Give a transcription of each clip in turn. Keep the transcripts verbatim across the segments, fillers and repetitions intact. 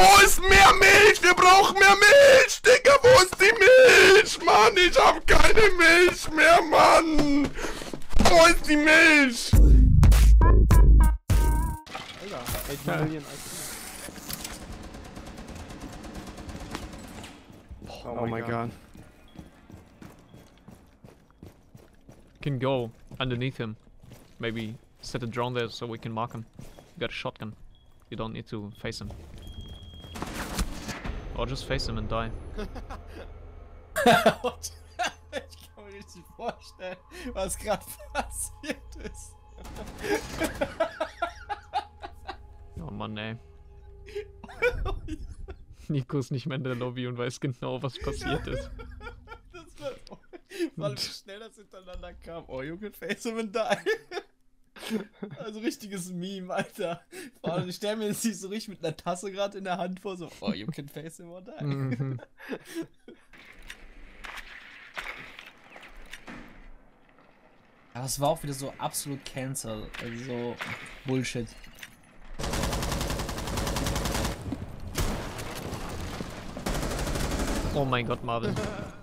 Wo ist mehr Milch? Wir brauchen mehr Milch, Digga. Wo ist die Milch? Mann, ich hab keine Milch mehr, Mann. Wo ist die Milch? Oh, oh my god. god. Can go underneath him. Maybe set a drone there so we can mark him. You got a shotgun. You don't need to face him. Or just face him and die. Ich kann mir richtig vorstellen, was gerade passiert ist. Oh Mann, ey. Nico ist nicht mehr in der Lobby und weiß genau, was passiert ist. Das war, weil wie schnell das hintereinander kam. Oh, Junge, face him and die. Also richtiges Meme, Alter. Vor allem, ich stell mir jetzt nicht so richtig mit einer Tasse gerade in der Hand vor, so, oh, you can face him or die. Mhm. Aber es war auch wieder so absolut Cancel, also so Bullshit. Oh mein Gott, Marvin.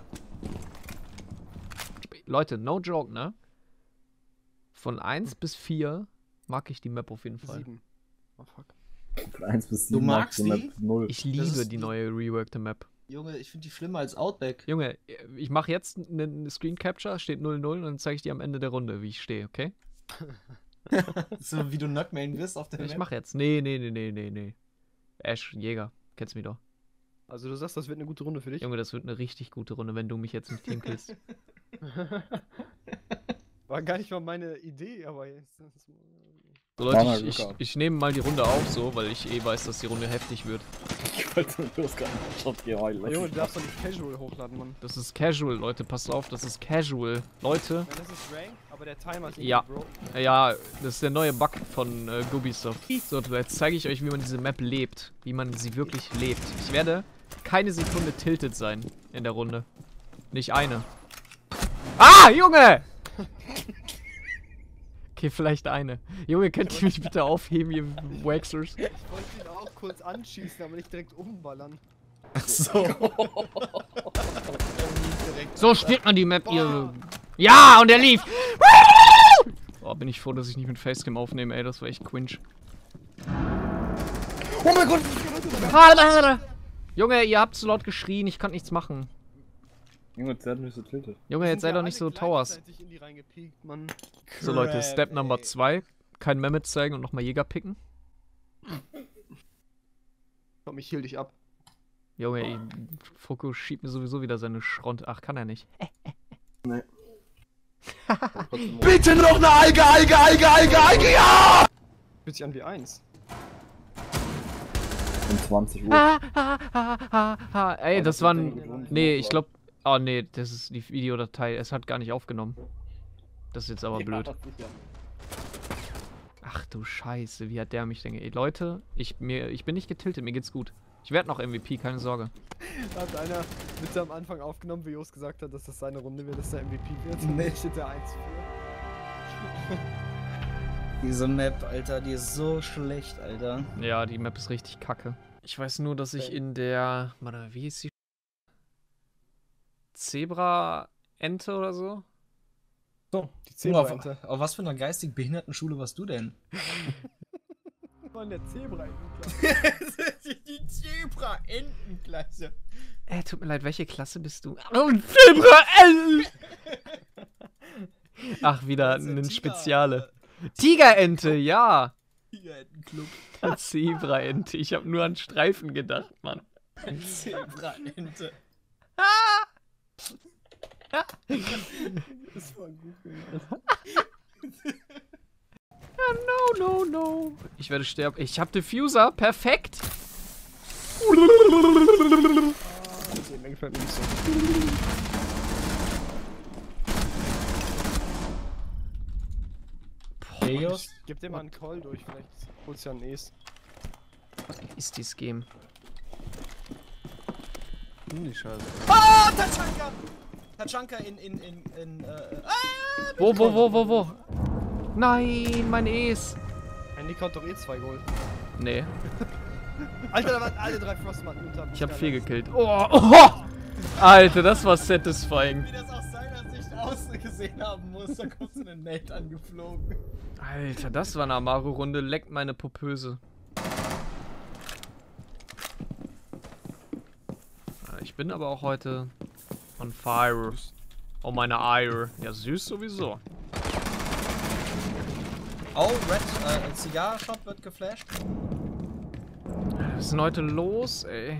Leute, no joke, ne? Von eins bis vier mag ich die Map auf jeden Fall. sieben. Oh fuck. Von eins bis sieben. Du magst die? Map null. Ich liebe die neue reworkte Map. Junge, ich finde die schlimmer als Outback. Junge, ich mache jetzt einen Screen Capture, steht null null und dann zeige ich dir am Ende der Runde, wie ich stehe, okay? So wie du Nugmain bist auf der Ich Map. mach jetzt. Nee, nee, nee, nee, nee, nee. Ash, Jäger, kennst mich doch. Also du sagst, das wird eine gute Runde für dich? Junge, das wird eine richtig gute Runde, wenn du mich jetzt im Team killst. War gar nicht mal meine Idee, aber jetzt... So Leute, ich, ich, ich nehme mal die Runde auf so, weil ich eh weiß, dass die Runde heftig wird. Ich wollte bloß gar nicht Shot gehen. Junge, du darfst doch nicht casual hochladen, Mann. Das ist casual, Leute, passt auf, das ist casual. Leute. Ja, das ist Rank, aber der Timer ist Ja. broken. Ja, das ist der neue Bug von äh, Ubisoft. So, jetzt zeige ich euch, wie man diese Map lebt. Wie man sie wirklich lebt. Ich werde keine Sekunde tilted sein in der Runde. Nicht eine. Ah, Junge! Okay, vielleicht eine. Junge, könnt ihr mich bitte aufheben, ihr Waxers? Ich wollte ihn auch kurz anschießen, aber nicht direkt umballern. Ach so. So spielt man die Map, ihr... Ja, und er lief! Oh, bin ich froh, dass ich nicht mit Facecam aufnehme, ey, das war echt cringe. Oh mein Gott! Junge, ihr habt so laut geschrien, ich kann nichts machen. Junge, jetzt seid nicht so tiltet. Junge, jetzt sei doch nicht so Towers. In die reingepiekt, Mann. So Leute, Step Crap, Nummer ey. zwei. Kein Mehmet zeigen und nochmal Jäger picken. Komm, ich heal dich ab. Junge, ey, Foko schiebt mir sowieso wieder seine Schront. Ach, kann er nicht. Nee. Bitte noch eine Alge, Alge, Alge, Alge, Alge, ja! Fühlt sich an wie eins. Um zwanzig Uhr. Ha, ha, ha, ha, ha. Ey, das war ein... Nee, ich glaube... Oh nee, das ist die Videodatei. Es hat gar nicht aufgenommen. Das ist jetzt aber blöd. Ach du Scheiße, wie hat der mich denn... Ey, Leute, ich, mir, ich bin nicht getiltet, mir geht's gut. Ich werde noch M V P, keine Sorge. Hat einer mit am Anfang aufgenommen, wie Jos gesagt hat, dass das seine Runde wird, dass der M V P wird. Nee. Steht der eins für. Diese Map, Alter, die ist so schlecht, Alter. Ja, die Map ist richtig kacke. Ich weiß nur, dass ich in der... Warte, wie hieß die? Zebra-Ente oder so? So, Die Zebra-Ente. Zebra-Ente. Auf was für einer geistig behinderten Schule warst du denn? Von der Zebra-Ente. Die Zebra-Entenklasse. Äh, tut mir leid, welche Klasse bist du? Oh, Zebra-Ente! Ach, wieder Das ist ja ein Tiger- Speziale. Tigerente, ja! Tigerentenclub. Zebra-Ente, ich habe nur an Streifen gedacht, Mann. Zebra-Ente. Das war gut. No, no, no. Ich werde sterben. Ich habe Diffuser, perfekt. Der gefällt mir nicht so. Chaos? Gib dir mal einen Call durch, vielleicht holst du ja einen Ace. Was ist dieses Game? Hm, die Scheiße. Ah, Tachanka! Tachanka in, in, in, in, äh, ah! Wo, wo, wo, wo, wo? Nein, mein Es. Andy hat doch eh zwei Gold. Nee. Alter, da waren alle drei Frostmatten unter. Ich hab vier gekillt. Oh, oh! Alter, das war satisfying. Wie das aus seiner Sicht ausgesehen haben muss, da kommt so eine Nate angeflogen. Alter, das war eine Amaru-Runde. Leckt meine Popöse. Ich bin aber auch heute on fire. Oh, meine Eier. Ja, süß sowieso. Oh, Red, äh, ein Zigarrenshop wird geflasht. Was ist denn heute los, ey?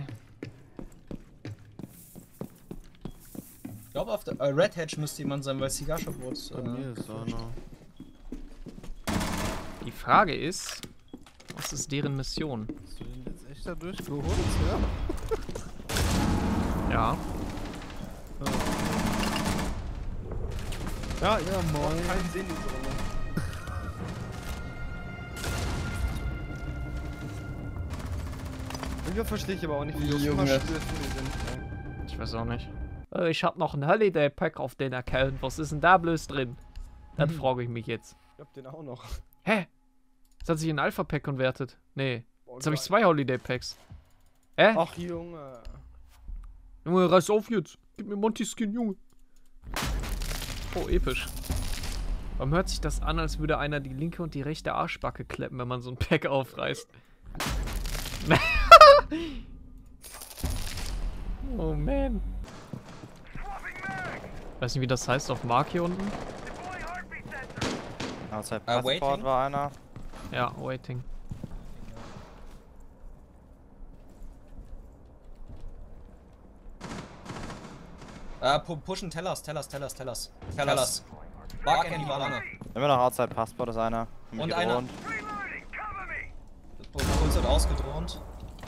Ich glaube, auf der äh, Red Hedge müsste jemand sein, weil Zigarrenshop wurde. Bei mir ist einer. Die Frage ist, was ist deren Mission? Hast du den jetzt echt da durchgeholt, ja? Ja. Ja, ja, moin. Keinen Sinn, diese Runde. Irgendwie verstehe ich aber auch nicht, wie die immer Junge. sind. Ey. Ich weiß auch nicht. Äh, Ich hab noch ein Holiday Pack auf den Account. Was ist denn da bloß drin? Das frage ich mich jetzt. Ich hab den auch noch. Hä? Das hat sich in Alpha Pack konvertiert. Nee. Boah, Jetzt habe ich geil. zwei Holiday Packs. Hä? Ach, Junge. Junge, reiß auf jetzt. Gib mir Monty Skin, Junge. Oh, episch. Warum hört sich das an, als würde einer die linke und die rechte Arschbacke kleppen, wenn man so ein Pack aufreißt? Oh man. Weiß nicht, wie das heißt auf Mark hier unten. Outside Uh, Passport waiting. war einer. Ja, waiting. Äh, pu pushen Tellers, Tellers, Tellers, Tellers. Tellers. Barcandy war lange. Immer noch Outside Passport ist einer. Mich Und einer. gedroht. Puls wird ausgedroht.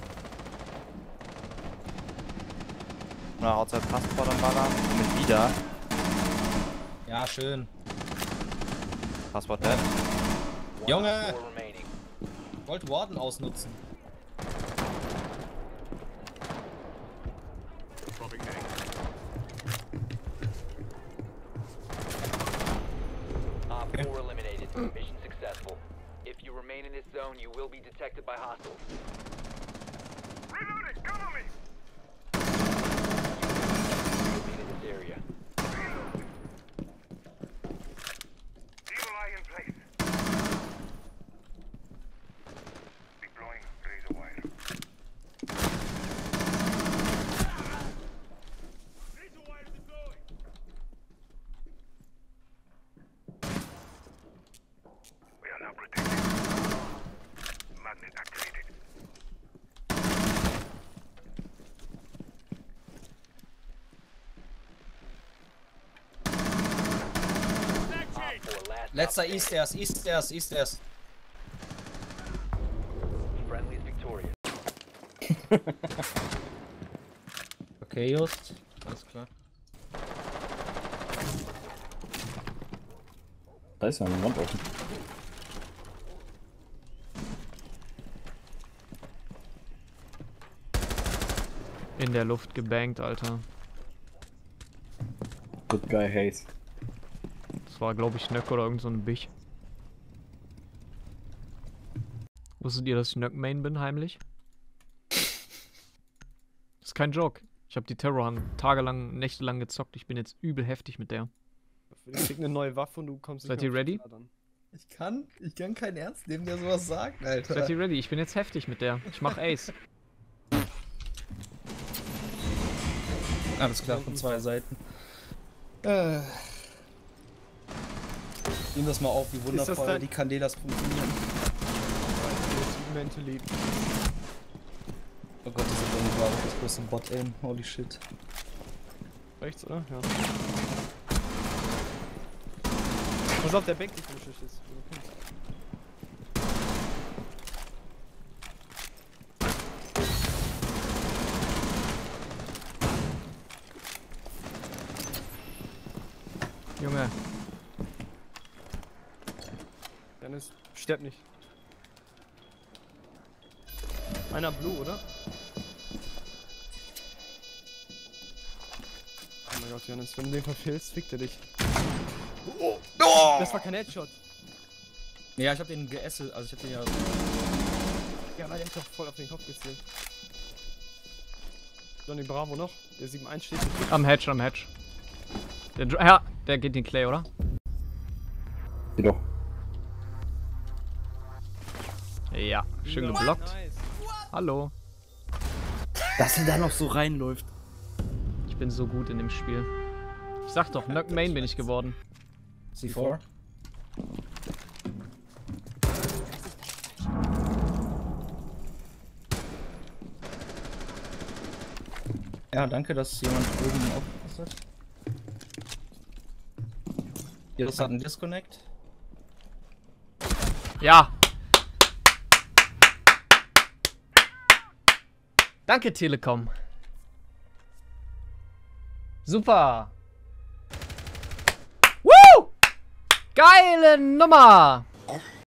Immer noch Outside Passport am Ballern. Mit wieder. Ja, schön. Passport dead. Junge! Wollt Warden ausnutzen. Op four eliminated. Mission successful. If you remain in this zone, you will be detected by hostiles. Reloading, cover me! Moving in this area. Evil eye in place. Deploying razor wire. Razor wire deployed. We are now protected. Magnet activated. Op four, last Letzter op Eastairs, Eastairs, Eastairs. Friendly is victorious. Okay, Just. Alles klar. Da ist ja eine Wand offen. In der Luft gebankt, Alter. Good guy Haze. Das war, glaube ich, Nöck oder irgend so ein Bich. Wusstet ihr, dass ich Nöck-Main bin, heimlich? Das ist kein Joke. Ich habe die Terrorhand tagelang, nächtelang gezockt. Ich bin jetzt übel heftig mit der. Ich krieg eine neue Waffe und du kommst Seid mehr ihr auf ready? die Ladern. Ich kann, ich kann keinen Ernst nehmen, der sowas sagt, Alter. Seid ihr ready? Ich bin jetzt heftig mit der. Ich mach Ace. Alles klar, von zwei Seiten. Äh. Nehmen das mal auf, wie das wundervoll dein- die Candelas funktionieren. Mentally. Oh Gott, das ist irgendwie war das bloß ein Bot-Aim. Holy shit. Rechts, oder? Ja. Pass auf, der Back die Flasche ist. Junge. Dennis, stirb nicht. Einer Blue, oder? Oh mein Gott, Janis, wenn du den verfehlst, fickt er dich. Oh. Das war kein Headshot. Ja, ich hab den geesselt, also ich hab den ja. Ja, aber der ist doch voll auf den Kopf gezielt. Johnny Bravo noch. Der sieben eins steht. Am Hedge, am Hedge. Der, Dr- ja, der geht den Clay, oder? Geh doch. Ja, schön geblockt. Nice. Hallo. Dass er da noch so reinläuft. Ich bin so gut in dem Spiel. Ich sag doch, Knock Main bin ich geworden. C vier. Ja, danke, dass jemand oben aufgepasst hat. Hier, das hat einen Disconnect. Ja. Danke, Telekom. Super. Woo! Geile Nummer.